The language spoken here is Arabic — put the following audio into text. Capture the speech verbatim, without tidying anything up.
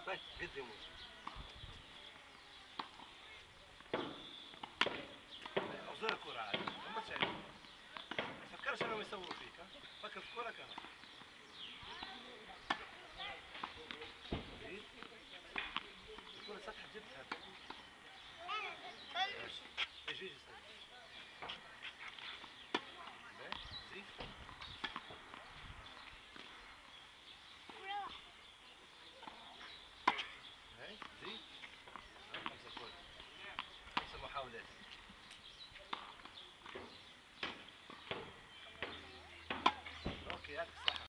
طيب قدموا. أوزار الكرة عادي ما تشعر. ما تفكرش أنهم يصوروا فيك ها؟ فكر في كرة كمان. زيد. الكرة سطح جبتها.